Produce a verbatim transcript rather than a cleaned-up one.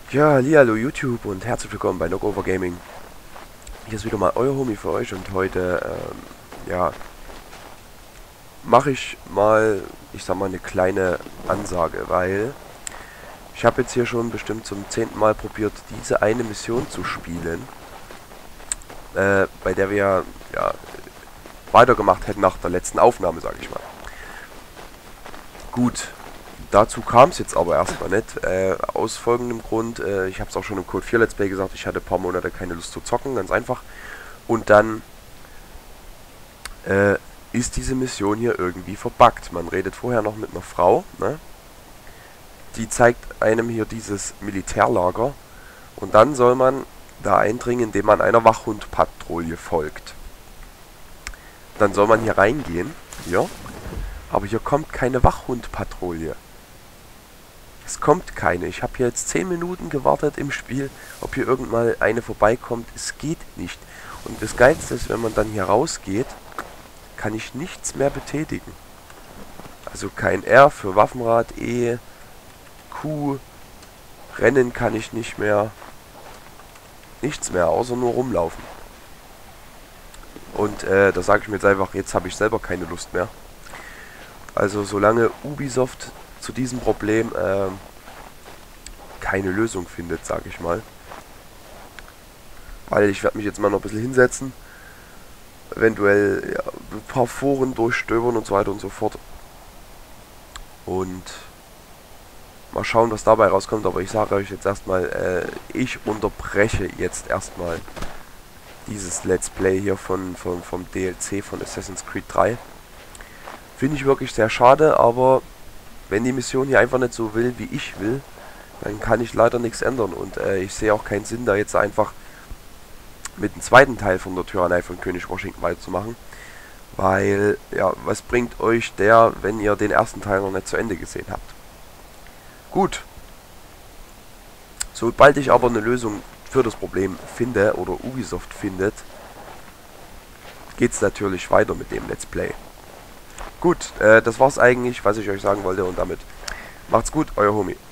Ja, hallihallo YouTube und herzlich willkommen bei Knockover Gaming. Hier ist wieder mal euer Homie für euch und heute, ähm, ja, mache ich mal, ich sag mal, eine kleine Ansage, weil ich habe jetzt hier schon bestimmt zum zehnten Mal probiert, diese eine Mission zu spielen, äh, bei der wir, ja, weitergemacht hätten nach der letzten Aufnahme, sage ich mal. Gut. Dazu kam es jetzt aber erstmal nicht, äh, aus folgendem Grund, äh, ich habe es auch schon im Code vier Let's Play gesagt, ich hatte ein paar Monate keine Lust zu zocken, ganz einfach. Und dann äh, ist diese Mission hier irgendwie verbuggt. Man redet vorher noch mit einer Frau, ne? Die zeigt einem hier dieses Militärlager und dann soll man da eindringen, indem man einer Wachhundpatrouille folgt. Dann soll man hier reingehen, hier, aber hier kommt keine Wachhundpatrouille. Es kommt keine. Ich habe hier jetzt zehn Minuten gewartet im Spiel, ob hier irgendwann eine vorbeikommt. Es geht nicht. Und das Geilste ist, wenn man dann hier rausgeht, kann ich nichts mehr betätigen. Also kein R für Waffenrad, E, Q, Rennen kann ich nicht mehr. Nichts mehr, außer nur rumlaufen. Und äh, da sage ich mir jetzt einfach, jetzt habe ich selber keine Lust mehr. Also solange Ubisoft zu diesem Problem äh, keine Lösung findet, sage ich mal. Weil ich werde mich jetzt mal noch ein bisschen hinsetzen, eventuell ja, ein paar Foren durchstöbern und so weiter und so fort. Und mal schauen, was dabei rauskommt. Aber ich sage euch jetzt erstmal, äh, ich unterbreche jetzt erstmal dieses Let's Play hier von, von, vom D L C von Assassin's Creed drei. Finde ich wirklich sehr schade, aber wenn die Mission hier einfach nicht so will, wie ich will, dann kann ich leider nichts ändern. Und äh, ich sehe auch keinen Sinn, da jetzt einfach mit dem zweiten Teil von der Tyrannei von König Washington weiterzumachen. Weil, ja, was bringt euch der, wenn ihr den ersten Teil noch nicht zu Ende gesehen habt? Gut. Sobald ich aber eine Lösung für das Problem finde, oder Ubisoft findet, geht es natürlich weiter mit dem Let's Play. Gut, äh, das war's eigentlich, was ich euch sagen wollte und damit macht's gut, euer Homie.